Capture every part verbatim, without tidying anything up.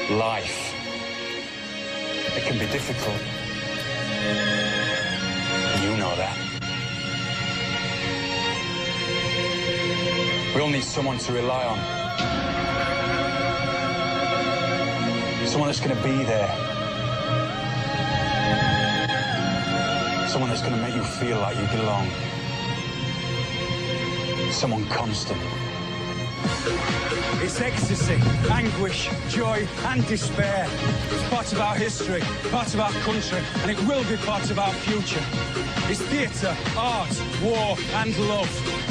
Life. It can be difficult. You know that. We all need someone to rely on. Someone that's going to be there. Someone that's going to make you feel like you belong. Someone constant. It's ecstasy, anguish, joy and despair. It's part of our history, part of our country, and it will be part of our future. It's theatre, art, war and love.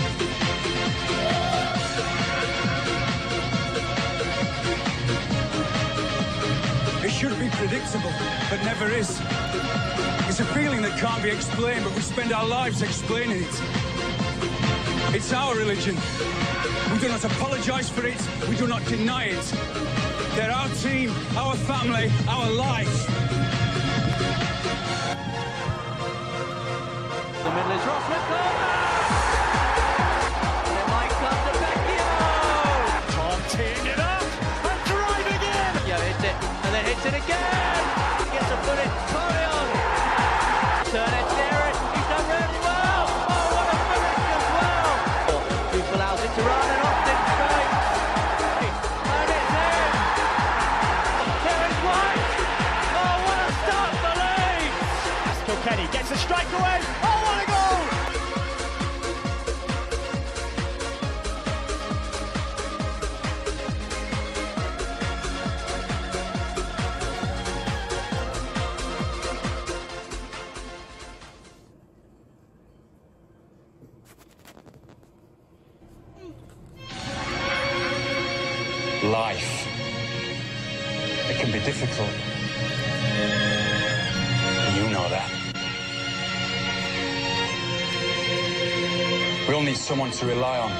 It should be predictable, but never is. It's a feeling that can't be explained, but we spend our lives explaining it. It's our religion. We do not apologise for it. We do not deny it. They're our team, our family, our life. The middle is Ross with corner. It might come to Vecchio. Tom teeing it up and driving in. Yeah, hits it and then hits it again. He gets to put it. Corion. Turn it, Darren. He's done really well. Oh, what a finish as well. Duke allows it to run and Austin straight. And it's in. Terence White. Oh, what a start for Leeds. Kilkenny gets a strike away. Oh, what a goal! Life. It can be difficult. You know that. We all need someone to rely on.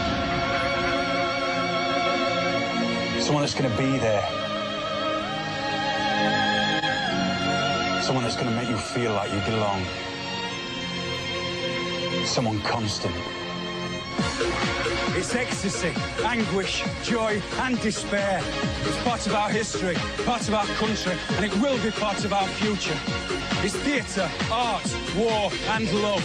Someone that's going to be there. Someone that's going to make you feel like you belong. Someone constant. It's ecstasy, anguish, joy and despair. It's part of our history, part of our country, and it will be part of our future. It's theatre, art, war and love.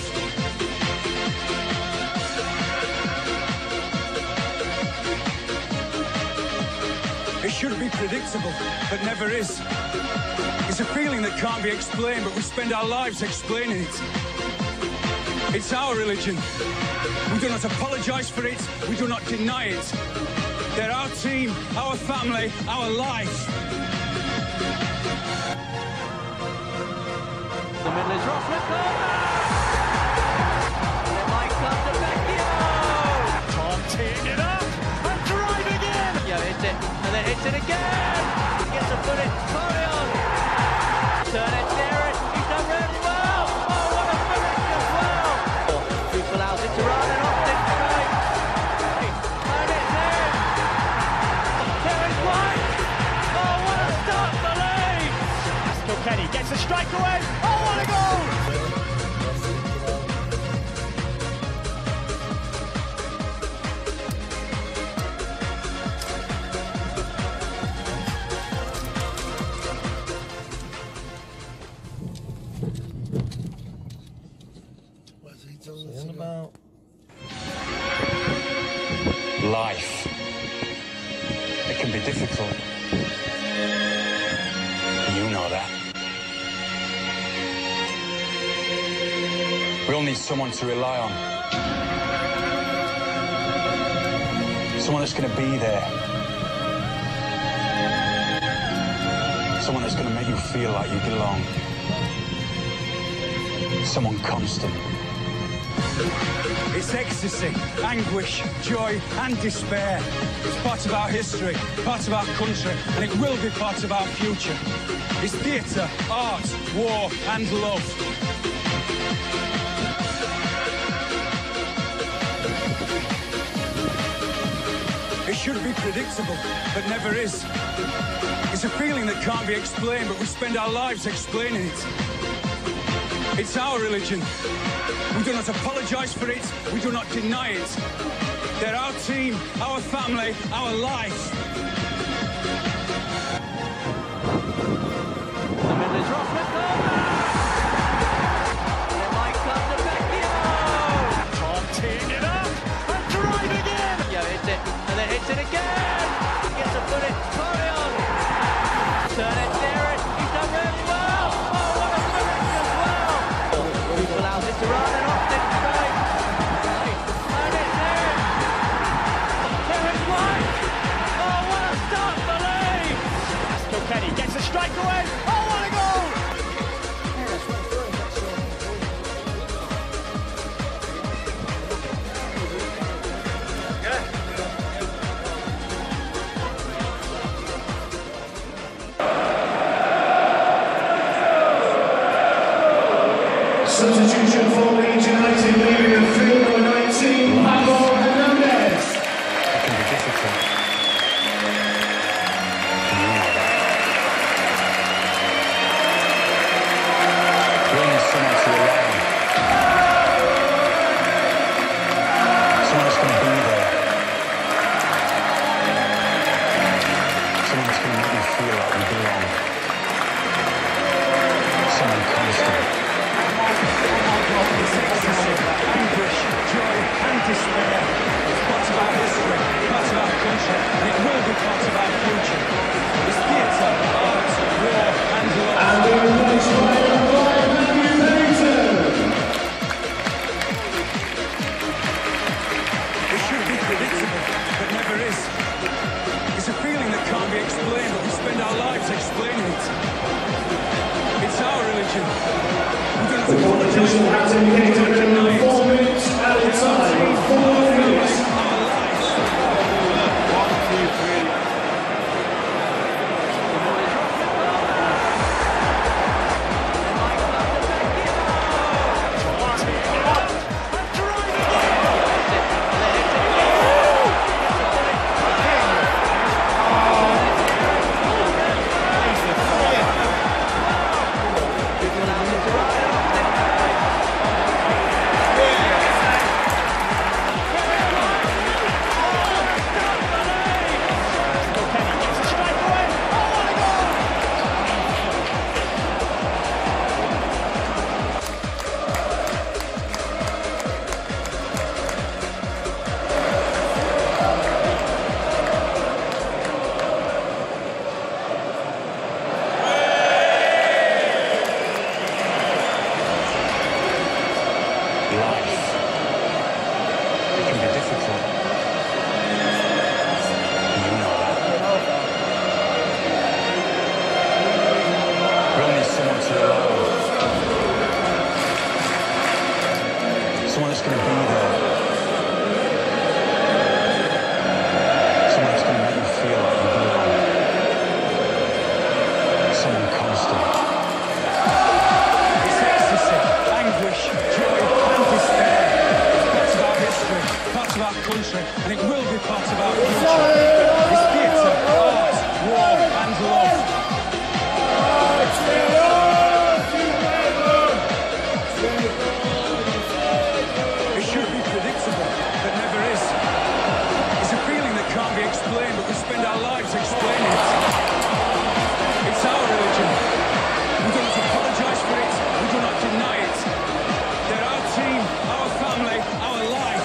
It should be predictable, but never is. It's a feeling that can't be explained, but we spend our lives explaining it. It's our religion. We do not apologise for it. We do not deny it. They're our team, our family, our life. The middle is Ross with corner. It might come to Vecchio. Tom teeing it up and driving in. Yeah, hits it and then hits it again. He gets to put it. Corion. Turn it, Darren. He's done really well. Oh, what a finish as well. Duke allows it to run and Austin straight. And it's in. Terence White. Oh, what a start for Leeds. Kilkenny gets a strike away. Oh, what a goal! What's he talking about? Life. It can be difficult. You know that. We all need someone to rely on. Someone that's going to be there. Someone that's going to make you feel like you belong. Someone constant. It's ecstasy, anguish, joy and despair. It's part of our history, part of our country, and it will be part of our future. It's theatre, art, war and love. It should be predictable, but never is. It's a feeling that can't be explained, but we spend our lives explaining it. It's our religion. We do not apologise for it. We do not deny it. They're our team, our family, our life. again. Gets a foot in. Carry on. Turn it, Darren. He's done really well. Oh, what a finish as well. Who allows it to run and off it straight. And it's in. Terence White. Oh, what a start for Lee. Kilkenny gets a strike away. Oh, what a goal. Substitution for Leeds United, leaving the field number nineteen, Pablo Hernandez. It can be difficult. You know that. We need someone to rely on. Someone that's going to be there. Someone that's going to make you feel like you belong. Someone constant. Anguish, joy and despair. It's part of our history, part of our country, and it will be part of our future. It's theatre, art, war and love. And the replaced by Matthew Pennington. It should be predictable, but never is. It's a feeling that can't be explained, but we spend our lives explaining it. It's our religion. We don't have to apologise for Has it. indicated that in the four minutes at a time, four minutes. Someone that's going to be there. Someone that's going to make you feel like you belong. Someone constant. It's ecstasy, anguish, joy and despair. It's part of our history, part of our country, and it will be part of our future. It's theatre, art, war and love. It should be predictable, but never is. It's a feeling that can't be explained, but we spend our lives explaining it. It's our religion. We don't have to apologise for it. We do not deny it. They're our team, our family, our lives.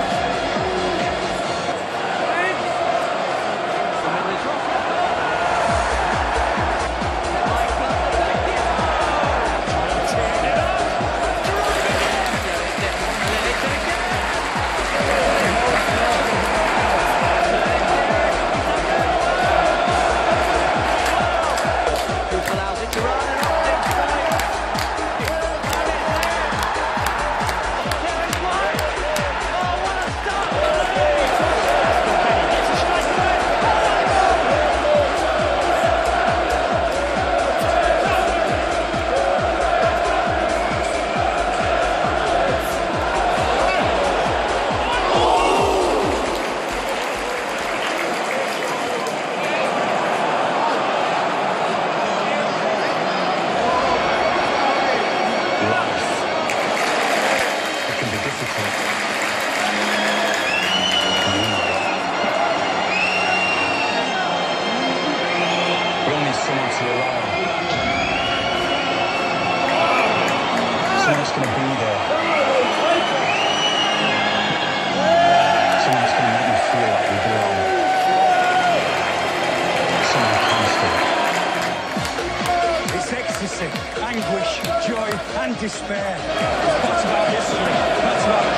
Allows it to run and off it straight. And it's in. Terence White. Oh, what a start for Lee. Kilkenny gets a strike away. Oh, what a Life. It can be difficult. You know that. We all need someone to rely on. Someone that's going to be there. Someone that's going to make you feel like you belong. despair. That's about history. That's about